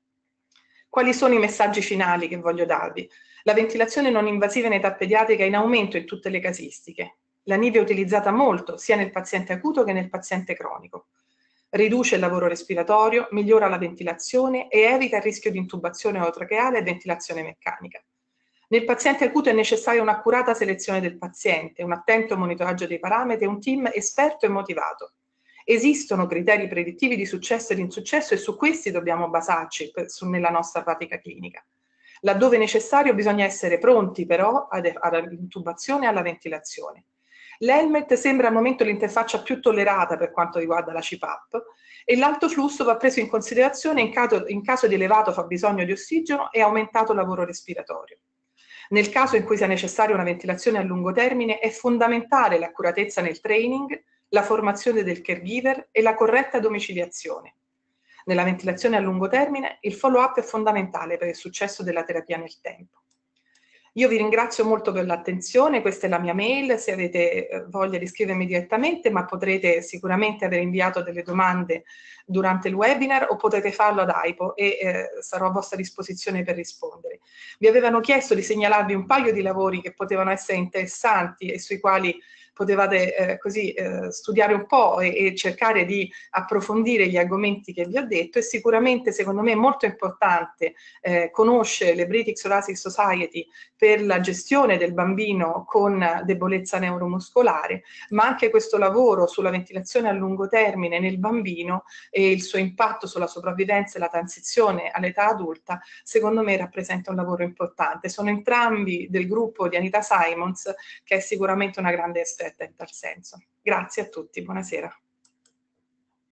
Quali sono i messaggi finali che voglio darvi? La ventilazione non invasiva in età pediatrica è in aumento in tutte le casistiche. La NIV è utilizzata molto sia nel paziente acuto che nel paziente cronico. Riduce il lavoro respiratorio, migliora la ventilazione e evita il rischio di intubazione orotracheale e ventilazione meccanica. Nel paziente acuto è necessaria un'accurata selezione del paziente, un attento monitoraggio dei parametri e un team esperto e motivato. Esistono criteri predittivi di successo e di insuccesso e su questi dobbiamo basarci nella nostra pratica clinica. Laddove necessario bisogna essere pronti però all'intubazione e alla ventilazione. L'Helmet sembra al momento l'interfaccia più tollerata per quanto riguarda la CPAP e l'alto flusso va preso in considerazione in caso di elevato fabbisogno di ossigeno e aumentato lavoro respiratorio. Nel caso in cui sia necessaria una ventilazione a lungo termine è fondamentale l'accuratezza nel training, la formazione del caregiver e la corretta domiciliazione. Nella ventilazione a lungo termine il follow-up è fondamentale per il successo della terapia nel tempo. Io vi ringrazio molto per l'attenzione, questa è la mia mail, se avete voglia di scrivermi direttamente, ma potrete sicuramente aver inviato delle domande durante il webinar o potete farlo ad AIPO e sarò a vostra disposizione per rispondere. Vi avevano chiesto di segnalarvi un paio di lavori che potevano essere interessanti e sui quali potevate studiare un po' e cercare di approfondire gli argomenti che vi ho detto, e sicuramente secondo me è molto importante conoscere le British Thoracic Society per la gestione del bambino con debolezza neuromuscolare, ma anche questo lavoro sulla ventilazione a lungo termine nel bambino e il suo impatto sulla sopravvivenza e la transizione all'età adulta, secondo me rappresenta un lavoro importante. Sono entrambi del gruppo di Anita Simons, che è sicuramente una grande esperta in tal senso. Grazie a tutti, buonasera.